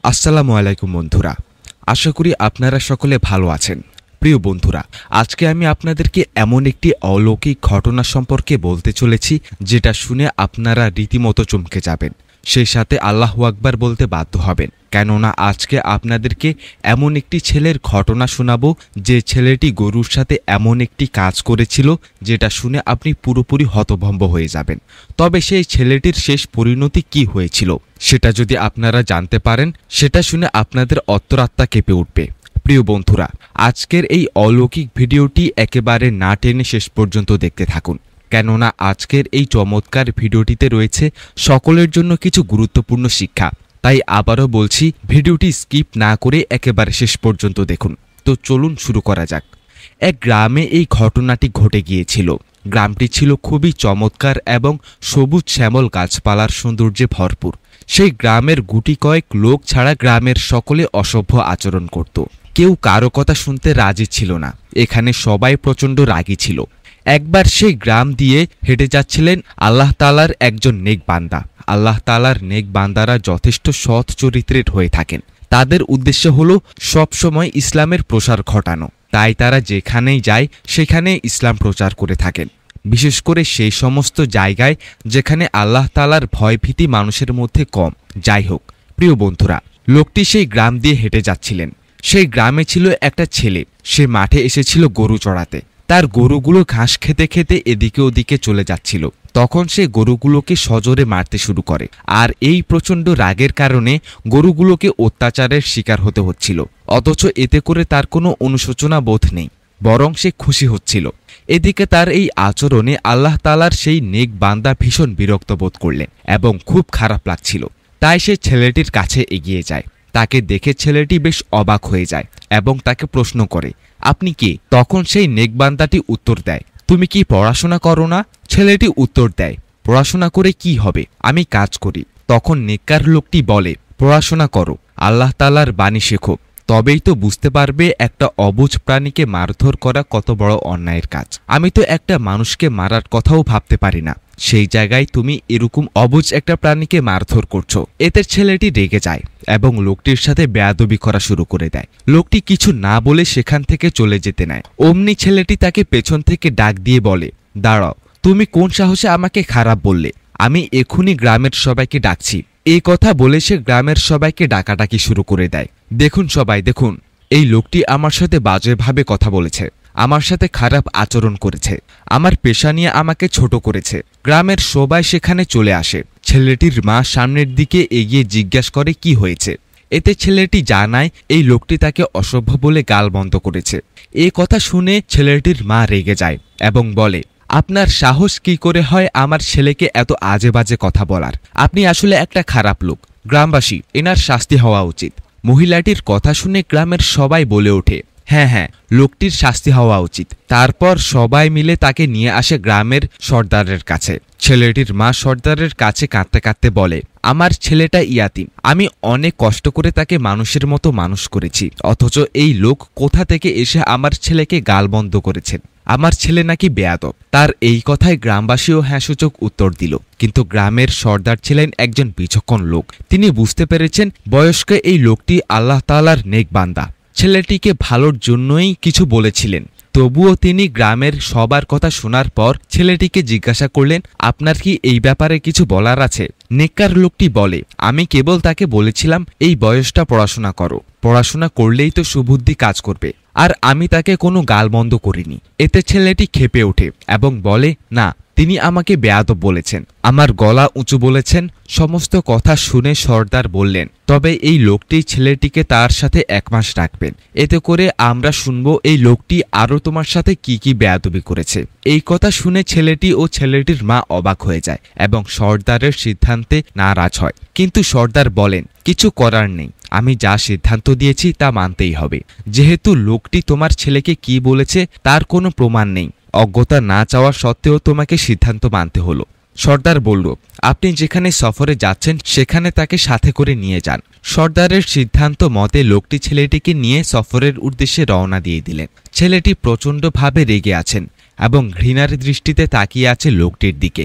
আসসালামু আলাইকুম বন্ধুরা, আশা করি আপনারা সকলে ভালো আছেন। প্রিয় বন্ধুরা, আজকে আমি আপনাদেরকে এমন একটি অলৌকিক ঘটনা সম্পর্কে বলতে চলেছি যেটা শুনে আপনারা রীতিমতো চমকে যাবেন, সেই সাথে আল্লাহু আকবার বলতে বাধ্য হবেন। কেননা আজকে আপনাদেরকে এমন একটি ছেলের ঘটনা শোনাবো যে ছেলেটি গরুর সাথে এমন একটি কাজ করেছিল যেটা শুনে আপনি পুরোপুরি হতভম্ব হয়ে যাবেন। তবে সেই ছেলেটির শেষ পরিণতি কি হয়েছিল সেটা যদি আপনারা জানতে পারেন, সেটা শুনে আপনাদের অন্তরাত্মা কেঁপে উঠবে। প্রিয় বন্ধুরা, আজকের এই অলৌকিক ভিডিওটি একেবারে না টেনে শেষ পর্যন্ত দেখতে থাকুন, কেননা আজকের এই চমৎকার ভিডিওটিতে রয়েছে সকলের জন্য কিছু গুরুত্বপূর্ণ শিক্ষা। তাই আবারও বলছি, ভিডিওটি স্কিপ না করে একেবারে শেষ পর্যন্ত দেখুন। তো চলুন শুরু করা যাক। এক গ্রামে এই ঘটনাটি ঘটে গিয়েছিল। গ্রামটি ছিল খুবই চমৎকার এবং সবুজ শ্যামল গাছপালার সৌন্দর্যে ভরপুর। সেই গ্রামের গুটি কয়েক লোক ছাড়া গ্রামের সকলে অসভ্য আচরণ করত। কেউ কারো কথা শুনতে রাজি ছিল না। এখানে সবাই প্রচণ্ড রাগী ছিল। একবার সেই গ্রাম দিয়ে হেঁটে যাচ্ছিলেন আল্লাহ তাআলার একজন নেক বান্দা। আল্লাহ তাআলার নেক বান্দারা যথেষ্ট সৎ চরিত্রের হয়ে থাকেন। তাদের উদ্দেশ্য হলো সবসময় ইসলামের প্রসার ঘটানো। তাই তারা যেখানেই যায় সেখানে ইসলাম প্রচার করে থাকেন, বিশেষ করে সেই সমস্ত জায়গায় যেখানে আল্লাহ তাআলার ভয়ভীতি মানুষের মধ্যে কম। যাই হোক প্রিয় বন্ধুরা, লোকটি সেই গ্রাম দিয়ে হেঁটে যাচ্ছিলেন। সেই গ্রামে ছিল একটা ছেলে। সে মাঠে এসেছিল গরু চড়াতে। তার গরুগুলো ঘাস খেতে খেতে এদিকে ওদিকে চলে যাচ্ছিল। তখন সে গরুগুলোকে সজোরে মারতে শুরু করে। আর এই প্রচণ্ড রাগের কারণে গরুগুলোকে অত্যাচারের শিকার হতে হচ্ছিল। অথচ এতে করে তার কোনো অনুশোচনা বোধ নেই, বরং সে খুশি হচ্ছিল। এদিকে তার এই আচরণে আল্লাহ তাআলার সেই নেক বান্দা ভীষণ বিরক্ত বোধ করলেন এবং খুব খারাপ লাগছিল। তাই সে ছেলেটির কাছে এগিয়ে যায়। তাকে দেখে ছেলেটি বেশ অবাক হয়ে যায় এবং তাকে প্রশ্ন করে, আপনি কে? তখন সেই নেকবান্দাটি উত্তর দেয়, তুমি কি পড়াশোনা করো না? ছেলেটি উত্তর দেয়, পড়াশোনা করে কি হবে, আমি কাজ করি। তখন নেককার লোকটি বলে, পড়াশোনা করো, আল্লাহ তাআলার বাণী শেখো, তবেই তো বুঝতে পারবে একটা অবুঝ প্রাণীকে মারধর করা কত বড় অন্যায়ের কাজ। আমি তো একটা মানুষকে মারার কথাও ভাবতে পারি না, সেই জায়গায় তুমি এরকম অবুঝ একটা প্রাণীকে মারধর করছো। এতে ছেলেটি রেগে যায় এবং লোকটির সাথে বেয়াদবি করা শুরু করে দেয়। লোকটি কিছু না বলে সেখান থেকে চলে যেতে নেয়। অমনি ছেলেটি তাকে পেছন থেকে ডাক দিয়ে বলে, দাঁড়াও, তুমি কোন সাহসে আমাকে খারাপ বললে? আমি এখনই গ্রামের সবাইকে ডাকছি। এই কথা বলে সে গ্রামের সবাইকে ডাকাডাকি শুরু করে দেয়। দেখুন সবাই, দেখুন, এই লোকটি আমার সাথে বাজেভাবে কথা বলেছে, আমার সাথে খারাপ আচরণ করেছে, আমার পেশা নিয়ে আমাকে ছোট করেছে। গ্রামের সবাই সেখানে চলে আসে। ছেলেটির মা সামনের দিকে এগিয়ে জিজ্ঞাসা করে কি হয়েছে। এতে ছেলেটি জানায় এই লোকটি তাকে অসভ্য বলে গালমন্দ করেছে। এই কথা শুনে ছেলেটির মা রেগে যায় এবং বলে, আপনার সাহস কি করে হয় আমার ছেলেকে এত আজে বাজে কথা বলার? আপনি আসলে একটা খারাপ লোক। গ্রামবাসী, এনার শাস্তি হওয়া উচিত। মহিলাটির কথা শুনে গ্রামের সবাই বলে ওঠে, হ্যাঁ হ্যাঁ, লোকটির শাস্তি হওয়া উচিত। তারপর সবাই মিলে তাকে নিয়ে আসে গ্রামের সর্দারের কাছে। ছেলেটির মা সর্দারের কাছে কাঁদতে কাঁদতে বলে, আমার ছেলেটা ইয়াতিম, আমি অনেক কষ্ট করে তাকে মানুষের মতো মানুষ করেছি, অথচ এই লোক কোথা থেকে এসে আমার ছেলেকে গালবন্ধ করেছেন। আমার ছেলে নাকি বেয়াদব। তার এই কথায় গ্রামবাসীও হ্যাঁসূচক উত্তর দিল। কিন্তু গ্রামের সর্দার ছিলেন একজন বিচক্ষণ লোক। তিনি বুঝতে পেরেছেন বয়স্ক এই লোকটি আল্লাহ তাআলার নেক বান্দা, ছেলেটিকে ভালোর জন্যই কিছু বলেছিলেন। তবুও তিনি গ্রামের সবার কথা শোনার পর ছেলেটিকে জিজ্ঞাসা করলেন, আপনার কি এই ব্যাপারে কিছু বলার আছে? নেককার লোকটি বলে, আমি কেবল তাকে বলেছিলাম এই বয়সটা পড়াশোনা করো, পড়াশোনা করলেই তো সুবুদ্ধি কাজ করবে, আর আমি তাকে কোনো গালমন্দ করিনি। এতে ছেলেটি ক্ষেপে ওঠে এবং বলে, না, তিনি আমাকে বেয়াদব বলেছেন, আমার গলা উঁচু বলেছেন। সমস্ত কথা শুনে সর্দার বললেন, তবে এই লোকটি ছেলেটিকে তার সাথে 1 মাস রাখবেন। এতে করে আমরা শুনবো এই লোকটি আরও তোমার সাথে কি কি বেয়াদবি করেছে। এই কথা শুনে ছেলেটি ও ছেলেটির মা অবাক হয়ে যায় এবং সর্দারের সিদ্ধান্তে নারাজ হয়। কিন্তু সর্দার বলেন, কিছু করার নেই, আমি যা সিদ্ধান্ত দিয়েছি তা মানতেই হবে। যেহেতু লোকটি তোমার ছেলেকে কি বলেছে তার কোনো প্রমাণ নেই, অজ্ঞতা না চাওয়া সত্ত্বেও তোমাকে সিদ্ধান্ত মানতে হলো। সর্দার বলল, আপনি যেখানে সফরে যাচ্ছেন সেখানে তাকে সাথে করে নিয়ে যান। সর্দারের সিদ্ধান্ত মতে লোকটি ছেলেটিকে নিয়ে সফরের উদ্দেশ্যে রওনা দিয়ে দিলেন। ছেলেটি প্রচণ্ডভাবে রেগে আছেন এবং ঘৃণার দৃষ্টিতে তাকিয়ে আছে লোকটির দিকে।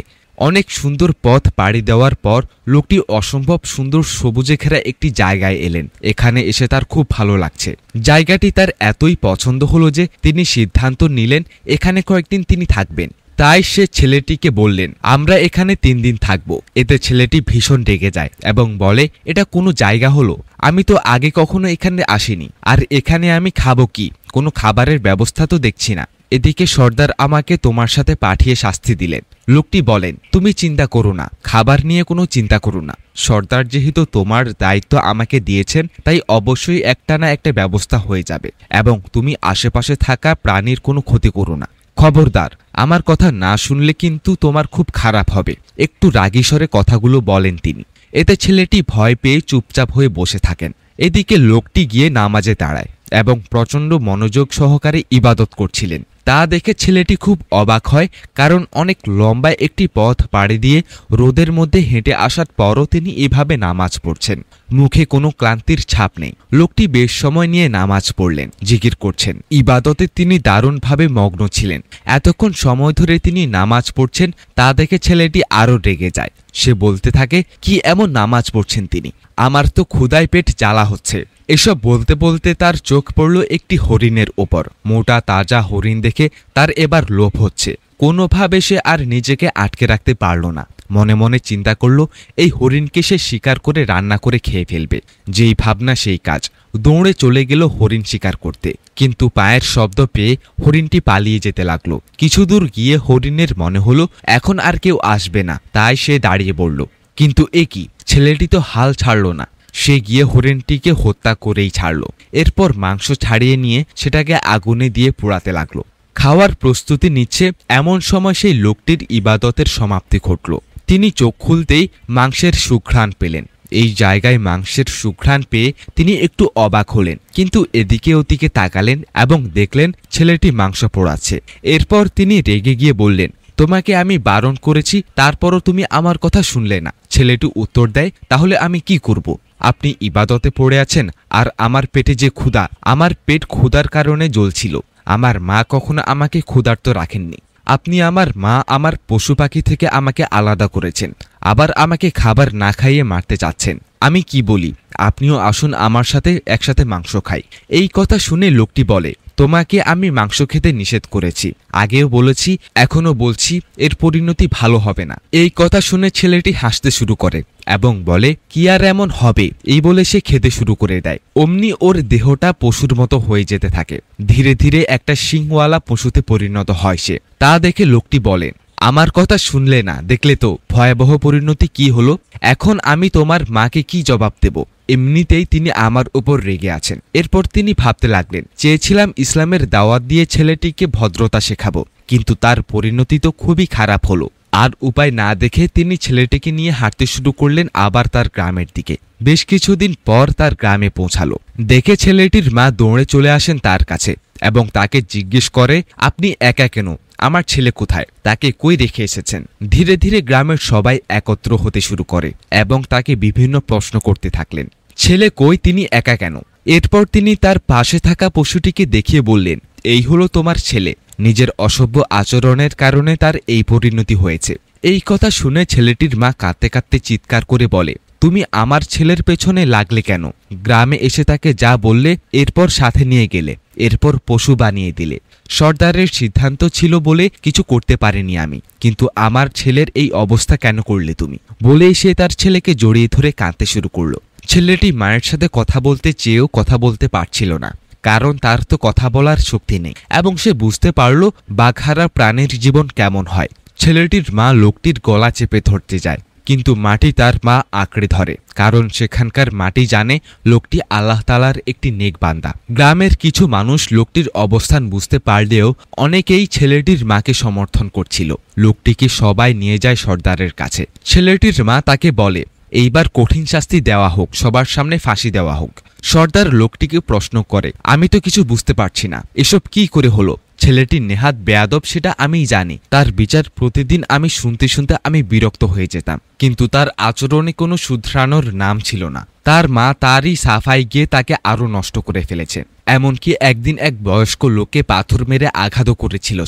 অনেক সুন্দর পথ পাড়ি দেওয়ার পর লোকটি অসম্ভব সুন্দর সবুজে ঘেরা একটি জায়গায় এলেন। এখানে এসে তার খুব ভালো লাগছে। জায়গাটি তার এতই পছন্দ হলো যে তিনি সিদ্ধান্ত নিলেন এখানে কয়েকদিন তিনি থাকবেন। তাই সে ছেলেটিকে বললেন, আমরা এখানে 3 দিন থাকব। এতে ছেলেটি ভীষণ রেগে যায় এবং বলে, এটা কোনো জায়গা হলো? আমি তো আগে কখনো এখানে আসিনি, আর এখানে আমি খাবো কি? কোনো খাবারের ব্যবস্থা তো দেখছি না। এদিকে সর্দার আমাকে তোমার সাথে পাঠিয়ে শাস্তি দিলেন। লোকটি বলেন, তুমি চিন্তা করো না, খাবার নিয়ে কোনো চিন্তা করো না। সর্দার যেহেতু তোমার দায়িত্ব আমাকে দিয়েছেন, তাই অবশ্যই একটা না একটা ব্যবস্থা হয়ে যাবে, এবং তুমি আশেপাশে থাকা প্রাণীর কোনো ক্ষতি করো না। খবরদার, আমার কথা না শুনলে কিন্তু তোমার খুব খারাপ হবে। একটু রাগী স্বরে কথাগুলো বলেন তিনি। এতে ছেলেটি ভয় পেয়ে চুপচাপ হয়ে বসে থাকেন। এদিকে লোকটি গিয়ে নামাজে দাঁড়ায় এবং প্রচণ্ড মনোযোগ সহকারে ইবাদত করছিলেন। তা দেখে ছেলেটি খুব অবাক হয়, কারণ অনেক লম্বা একটি পথ পাড়ি দিয়ে রোদের মধ্যে হেঁটে আসার পরও তিনি এভাবে নামাজ পড়ছেন। মুখে কোনো ক্লান্তির ছাপ নেই। লোকটি বেশ সময় নিয়ে নামাজ পড়লেন, জিকির করছেন। ইবাদতে তিনি দারুণভাবে মগ্ন ছিলেন। এতক্ষণ সময় ধরে তিনি নামাজ পড়ছেন তা দেখে ছেলেটি আরও রেগে যায়। সে বলতে থাকে, কি এমন নামাজ পড়ছেন তিনি? আমার তো ক্ষুধায় পেট জ্বালা হচ্ছে। এসব বলতে বলতে তার চোখ পড়ল একটি হরিণের ওপর। মোটা তাজা হরিণ দেখে তার এবার লোভ হচ্ছে। কোনোভাবে সে আর নিজেকে আটকে রাখতে পারল না। মনে মনে চিন্তা করল, এই হরিণকে সে শিকার করে রান্না করে খেয়ে ফেলবে। যেই ভাবনা সেই কাজ। দৌড়ে চলে গেল হরিণ শিকার করতে, কিন্তু পায়ের শব্দ পেয়ে হরিণটি পালিয়ে যেতে লাগলো। কিছু দূর গিয়ে হরিণের মনে হলো এখন আর কেউ আসবে না, তাই সে দাঁড়িয়ে পড়ল। কিন্তু এ কি, ছেলেটি তো হাল ছাড়ল না। সে গিয়ে হরিণটিকে হত্যা করেই ছাড়ল। এরপর মাংস ছাড়িয়ে নিয়ে সেটাকে আগুনে দিয়ে পোড়াতে লাগলো। খাওয়ার প্রস্তুতি নিচ্ছে, এমন সময় সেই লোকটির ইবাদতের সমাপ্তি ঘটল। তিনি চোখ খুলতেই মাংসের সুঘ্রাণ পেলেন। এই জায়গায় মাংসের সুঘ্রাণ পেয়ে তিনি একটু অবাক হলেন, কিন্তু এদিকে ওদিকে তাকালেন এবং দেখলেন ছেলেটি মাংস পোড়াচ্ছে। এরপর তিনি রেগে গিয়ে বললেন, তোমাকে আমি বারণ করেছি, তারপরও তুমি আমার কথা শুনলে না। ছেলেটি উত্তর দেয়, তাহলে আমি কি করব? আপনি ইবাদতে পড়ে আছেন, আর আমার পেটে যে ক্ষুধা, আমার পেট ক্ষুধার কারণে জ্বলছিল। আমার মা কখনো আমাকে ক্ষুধার্ত রাখেননি। আপনি আমার মা, আমার পশু পাখি থেকে আমাকে আলাদা করেছেন, আবার আমাকে খাবার না খাইয়ে মারতে চাচ্ছেন। আমি কি বলি, আপনিও আসুন আমার সাথে একসাথে মাংস খাই। এই কথা শুনে লোকটি বলে, তোমাকে আমি মাংস খেতে নিষেধ করেছি, আগেও বলেছি, এখনো বলছি, এর পরিণতি ভালো হবে না। এই কথা শুনে ছেলেটি হাসতে শুরু করে এবং বলে, কি আর এমন হবে? এই বলে সে খেতে শুরু করে দেয়। অমনি ওর দেহটা পশুর মতো হয়ে যেতে থাকে। ধীরে ধীরে একটা শিংওয়ালা পশুতে পরিণত হয় সে। তা দেখে লোকটি বলে, আমার কথা শুনলে না, দেখলে তো ভয়াবহ পরিণতি কি হলো। এখন আমি তোমার মাকে কি জবাব দেব? এমনিতেই তিনি আমার উপর রেগে আছেন। এরপর তিনি ভাবতে লাগলেন, চেয়েছিলাম ইসলামের দাওয়াত দিয়ে ছেলেটিকে ভদ্রতা শেখাবো, কিন্তু তার পরিণতি তো খুবই খারাপ হলো। আর উপায় না দেখে তিনি ছেলেটিকে নিয়ে হাঁটতে শুরু করলেন আবার তার গ্রামের দিকে। বেশ কিছুদিন পর তার গ্রামে পৌঁছালো। দেখে ছেলেটির মা দৌড়ে চলে আসেন তার কাছে এবং তাকে জিজ্ঞেস করে, আপনি একা কেন? আমার ছেলে কোথায়? তাকে কই রেখে এসেছেন? ধীরে ধীরে গ্রামের সবাই একত্র হতে শুরু করে এবং তাকে বিভিন্ন প্রশ্ন করতে থাকলেন। ছেলে কই, তিনি একা কেন? এরপর তিনি তার পাশে থাকা পশুটিকে দেখিয়ে বললেন, এই হলো তোমার ছেলে। নিজের অসভ্য আচরণের কারণে তার এই পরিণতি হয়েছে। এই কথা শুনে ছেলেটির মা কাঁদতে কাঁদতে চিৎকার করে বলে, তুমি আমার ছেলের পেছনে লাগলে কেন? গ্রামে এসে তাকে যা বললে, এরপর সাথে নিয়ে গেলে, এরপর পশু বানিয়ে দিলে। সর্দারের সিদ্ধান্ত ছিল বলে কিছু করতে পারিনি আমি, কিন্তু আমার ছেলের এই অবস্থা কেন করলে তুমি? বলেই সে তার ছেলেকে জড়িয়ে ধরে কাঁদতে শুরু করলো। ছেলেটি মায়ের সাথে কথা বলতে চেয়েও কথা বলতে পারছিল না, কারণ তার তো কথা বলার শক্তি নেই, এবং সে বুঝতে পারল বাঘহারা প্রাণীর জীবন কেমন হয়। ছেলেটির মা লোকটির গলা চেপে ধরতে যায়, কিন্তু মাটি তার মা আঁকড়ে ধরে, কারণ সেখানকার মাটি জানে লোকটি আল্লাহ তাআলার একটি নেক বান্দা। গ্রামের কিছু মানুষ লোকটির অবস্থান বুঝতে পারলেও অনেকেই ছেলেটির মাকে সমর্থন করছিল। লোকটিকে সবাই নিয়ে যায় সর্দারের কাছে। ছেলেটির মা তাকে বলে, এইবার কঠিন শাস্তি দেওয়া হোক, সবার সামনে ফাঁসি দেওয়া হোক। সর্দার লোকটিকে প্রশ্ন করে, আমি তো কিছু বুঝতে পারছি না, এসব কি করে হলো? ছেলেটি নেহাত বেয়াদব সেটা আমিই জানি। তার বিচার প্রতিদিন আমি শুনতে শুনতে আমি বিরক্ত হয়ে যেতাম, কিন্তু তার আচরণে কোনো শুধরানোর নাম ছিল না। তার মা তারই সাফাই গিয়ে তাকে আরো নষ্ট করে ফেলেছে। এমনকি একদিন এক বয়স্ক লোককে পাথর মেরে আঘাতও করেছিল সে।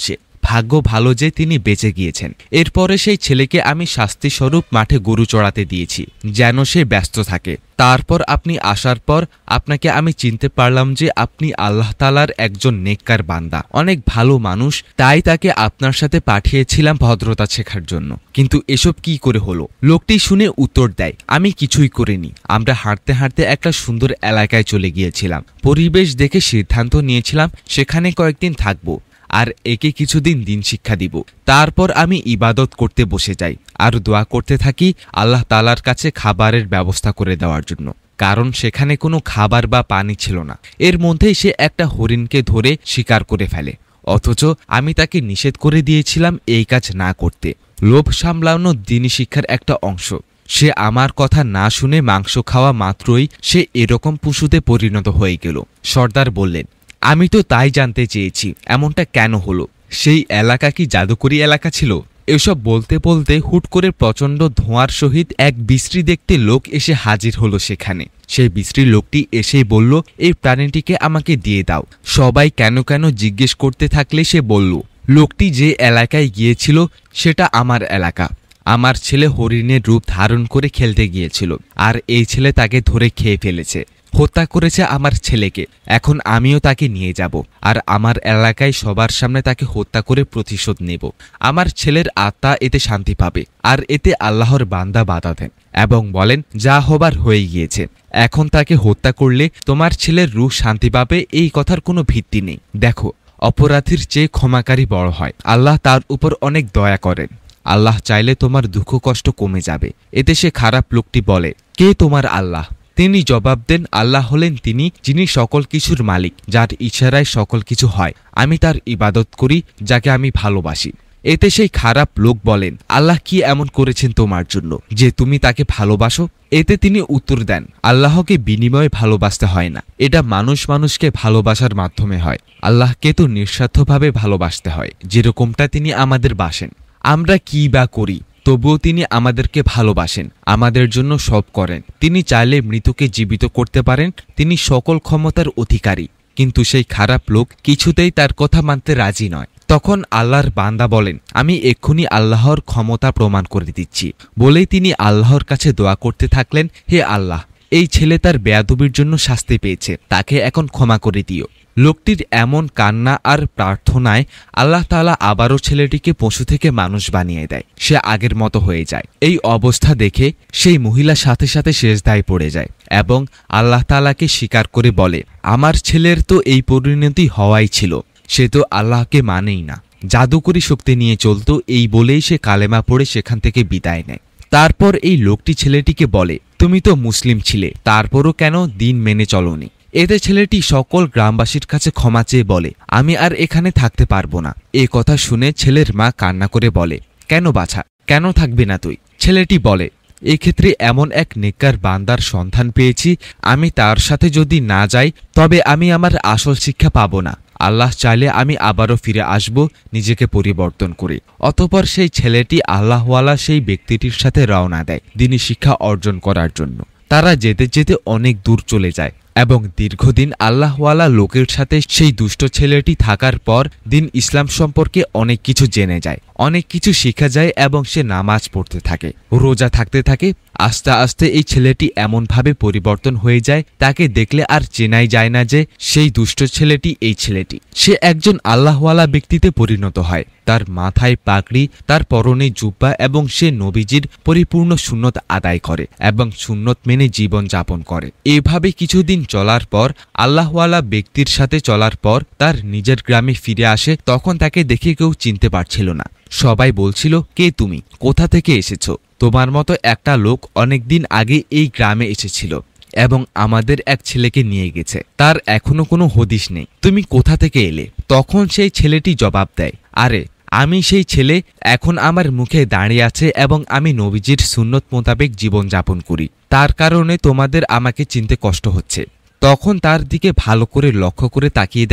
ভাগ্য ভালো যে তিনি বেঁচে গিয়েছেন। এরপরে সেই ছেলেকে আমি শাস্তিস্বরূপ মাঠে গরু চড়াতে দিয়েছি, যেন সে ব্যস্ত থাকে। তারপর আপনি আসার পর আপনাকে আমি চিনতে পারলাম যে আপনি আল্লাহ তাআলার একজন নেককার বান্দা, অনেক ভালো মানুষ, তাই তাকে আপনার সাথে পাঠিয়েছিলাম ভদ্রতা শেখার জন্য। কিন্তু এসব কি করে হলো? লোকটি শুনে উত্তর দেয়, আমি কিছুই করিনি। আমরা হাঁটতে হাঁটতে একটা সুন্দর এলাকায় চলে গিয়েছিলাম। পরিবেশ দেখে সিদ্ধান্ত নিয়েছিলাম সেখানে কয়েকদিন থাকবো আর একে কিছুদিন দিন শিক্ষা দিব। তারপর আমি ইবাদত করতে বসে যাই আর দোয়া করতে থাকি আল্লাহ তাআলার কাছে খাবারের ব্যবস্থা করে দেওয়ার জন্য, কারণ সেখানে কোনো খাবার বা পানি ছিল না। এর মধ্যেই সে একটা হরিণকে ধরে শিকার করে ফেলে, অথচ আমি তাকে নিষেধ করে দিয়েছিলাম এই কাজ না করতে। লোভ সামলানো দ্বীনি শিক্ষার একটা অংশ। সে আমার কথা না শুনে মাংস খাওয়া মাত্রই সে এরকম পশুতে পরিণত হয়ে গেল। সর্দার বললেন, আমি তো তাই জানতে চেয়েছি এমনটা কেন হলো। সেই এলাকা কি জাদুকরি এলাকা ছিল? এসব বলতে বলতে হুট করে প্রচণ্ড ধোঁয়ার সহিত এক বিশ্রী দেখতে লোক এসে হাজির হলো সেখানে। সেই বিশ্রী লোকটি এসেই বলল, এই প্রাণীটিকে আমাকে দিয়ে দাও। সবাই কেন কেন জিজ্ঞেস করতে থাকলে সে বলল, লোকটি যে এলাকায় গিয়েছিল সেটা আমার এলাকা। আমার ছেলে হরিণের রূপ ধারণ করে খেলতে গিয়েছিল আর এই ছেলে তাকে ধরে খেয়ে ফেলেছে, হত্যা করেছে আমার ছেলেকে। এখন আমিও তাকে নিয়ে যাব আর আমার এলাকায় সবার সামনে তাকে হত্যা করে প্রতিশোধ নেব। আমার ছেলের আত্মা এতে শান্তি পাবে। আর এতে আল্লাহর বান্দা বাধা দেন এবং বলেন, যা হবার হয়ে গিয়েছে, এখন তাকে হত্যা করলে তোমার ছেলের রূহ শান্তি পাবে, এই কথার কোনো ভিত্তি নেই। দেখো, অপরাধীর চেয়ে ক্ষমাকারী বড় হয়। আল্লাহ তার উপর অনেক দয়া করেন। আল্লাহ চাইলে তোমার দুঃখ কষ্ট কমে যাবে। এতে সে খারাপ লোকটি বলে, কে তোমার আল্লাহ? তিনি জবাব দেন, আল্লাহ হলেন তিনি যিনি সকল কিছুর মালিক, যার ইশারায় সকল কিছু হয়। আমি তার ইবাদত করি যাকে আমি ভালোবাসি। এতে সেই খারাপ লোক বলেন, আল্লাহ কি এমন করেছেন তোমার জন্য যে তুমি তাকে ভালোবাসো? এতে তিনি উত্তর দেন, আল্লাহকে বিনিময়ে ভালোবাসতে হয় না, এটা মানুষ মানুষকে ভালোবাসার মাধ্যমে হয়। আল্লাহকে তো নিঃস্বার্থভাবে ভালোবাসতে হয়, যেরকমটা তিনি আমাদের বাসেন। আমরা কি বা করি, তবুও তিনি আমাদেরকে ভালোবাসেন, আমাদের জন্য সব করেন। তিনি চাইলে মৃতকে জীবিত করতে পারেন, তিনি সকল ক্ষমতার অধিকারী। কিন্তু সেই খারাপ লোক কিছুতেই তার কথা মানতে রাজি নয়। তখন আল্লাহর বান্দা বলেন, আমি এক্ষুনি আল্লাহর ক্ষমতা প্রমাণ করে দিচ্ছি। বলেই তিনি আল্লাহর কাছে দোয়া করতে থাকলেন, হে আল্লাহ, এই ছেলে তার বেয়াদবির জন্য শাস্তি পেয়েছে, তাকে এখন ক্ষমা করে দিও। লোকটির এমন কান্না আর প্রার্থনায় আল্লাহ তাআলা আবারও ছেলেটিকে পশু থেকে মানুষ বানিয়ে দেয়। সে আগের মতো হয়ে যায়। এই অবস্থা দেখে সেই মহিলা সাথে সাথে সেজদায় পড়ে যায় এবং আল্লাহ তাআলাকে স্বীকার করে বলে, আমার ছেলের তো এই পরিণতি হওয়াই ছিল, সে তো আল্লাহকে মানেই না, জাদুকরি শক্তি নিয়ে চলত। এই বলেই সে কালেমা পড়ে সেখান থেকে বিদায় নেয়। তারপর এই লোকটি ছেলেটিকে বলে, তুমি তো মুসলিম ছিলে, তারপরও কেন দিন মেনে চলনি? এতে ছেলেটি সকল গ্রামবাসীর কাছে ক্ষমা চেয়ে বলে, আমি আর এখানে থাকতে পারবো না। এ কথা শুনে ছেলের মা কান্না করে বলে, কেন বাছা, কেন থাকবি না তুই? ছেলেটি বলে, এক্ষেত্রে এমন এক নেককার বান্দার সন্ধান পেয়েছি, আমি তার সাথে যদি না যাই তবে আমি আমার আসল শিক্ষা পাবো না। আল্লাহ চাইলে আমি আবারও ফিরে আসব নিজেকে পরিবর্তন করে। অতঃপর সেই ছেলেটি আল্লাহওয়ালা সেই ব্যক্তিটির সাথে রওনা দেয় দ্বীনি শিক্ষা অর্জন করার জন্য। তারা যেতে যেতে অনেক দূর চলে যায় এবং দীর্ঘদিন আল্লাহওয়ালা লোকের সাথে সেই দুষ্ট ছেলেটি থাকার পর দিন ইসলাম সম্পর্কে অনেক কিছু জেনে যায়, অনেক কিছু শেখা যায় এবং সে নামাজ পড়তে থাকে, রোজা থাকতে থাকে। আস্তে আস্তে এই ছেলেটি এমনভাবে পরিবর্তন হয়ে যায়, তাকে দেখলে আর চেনাই যায় না যে সেই দুষ্ট ছেলেটি এই ছেলেটি। সে একজন আল্লাহওয়ালা ব্যক্তিতে পরিণত হয়। তার মাথায় পাগড়ি, তার পরনে জুব্বা এবং সে নবীজির পরিপূর্ণ সুন্নত আদায় করে এবং সুন্নত মেনে জীবন যাপন করে। এভাবে কিছুদিন চলার পর আল্লাহওয়ালা ব্যক্তির সাথে চলার পর তার নিজের গ্রামে ফিরে আসে। তখন তাকে দেখে কেউ চিনতে পারছিল না। সবাই বলছিল, কে তুমি, কোথা থেকে এসেছো? তোমার মতো একটা লোক অনেকদিন আগে এই গ্রামে এসেছিল এবং আমাদের এক ছেলেকে নিয়ে গেছে, তার এখনো কোনো হদিশ নেই, তুমি কোথা থেকে এলে? তখন সেই ছেলেটি জবাব দেয়, আরে আমি সেই ছেলে, এখন আমার মুখে দাঁড়িয়ে আছে এবং আমি নবীজির সুন্নত মোতাবেক জীবন যাপন করি, তার কারণে তোমাদের আমাকে চিনতে কষ্ট হচ্ছে। তখন তার দিকে ভালো করে লক্ষ্য করে তাকিয়ে দেখে,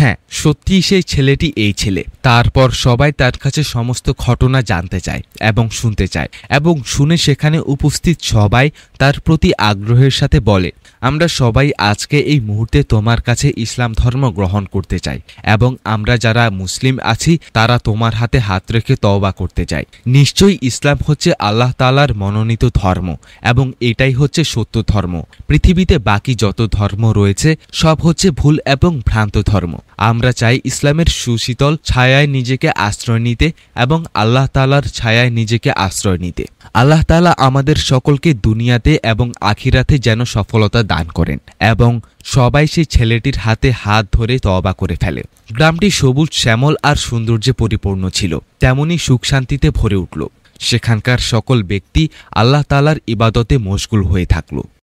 হ্যাঁ, সত্যিই সেই ছেলেটি এই ছেলে। তারপর সবাই তার কাছে সমস্ত ঘটনা জানতে চায় এবং শুনতে চায়, এবং শুনে সেখানে উপস্থিত সবাই তার প্রতি আগ্রহের সাথে বলে, আমরা সবাই আজকে এই মুহূর্তে তোমার কাছে ইসলাম ধর্ম গ্রহণ করতে চাই, এবং আমরা যারা মুসলিম আছি তারা তোমার হাতে হাত রেখে তওবা করতে চাই। নিশ্চয়ই ইসলাম হচ্ছে আল্লাহ তাআলার মনোনীত ধর্ম, এবং এটাই হচ্ছে সত্য ধর্ম। পৃথিবীতে বাকি যত ধর্ম রয়েছে সব হচ্ছে ভুল এবং ভ্রান্ত ধর্ম। আমরা চাই ইসলামের সুশীতল ছায়ায় নিজেকে আশ্রয় নিতে এবং আল্লাহ তাআলার ছায়ায় নিজেকে আশ্রয় নিতে। আল্লাহ তাআলা আমাদের সকলকে দুনিয়াতে এবং আখিরাতে যেন সফলতা দান করেন, এবং সবাই সেই ছেলেটির হাতে হাত ধরে তওবা করে ফেলে। গ্রামটি সবুজ শ্যামল আর সৌন্দর্যে পরিপূর্ণ ছিল, তেমনি সুখ শান্তিতে ভরে উঠল। সেখানকার সকল ব্যক্তি আল্লাহ তাআলার ইবাদতে মশগুল হয়ে থাকল।